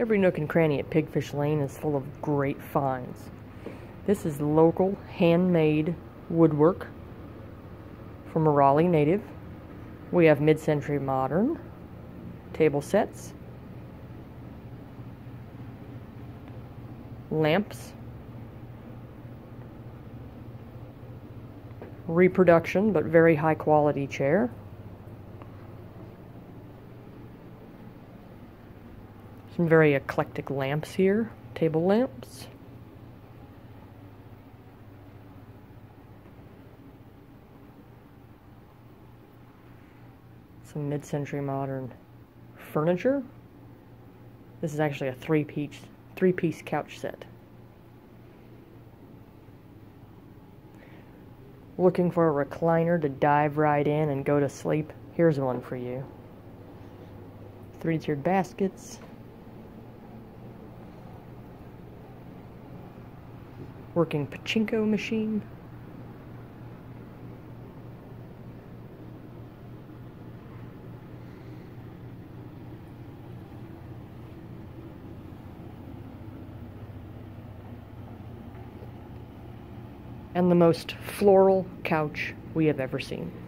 Every nook and cranny at Pigfish Lane is full of great finds. This is local, handmade woodwork from a Raleigh native. We have mid-century modern table sets, lamps, reproduction but very high quality chair, some very eclectic lamps here, table lamps, some mid-century modern furniture. This is actually a three-piece couch set. Looking for a recliner to dive right in and go to sleep? Here's one for you. Three-tiered baskets. Working pachinko machine. And the most floral couch we have ever seen.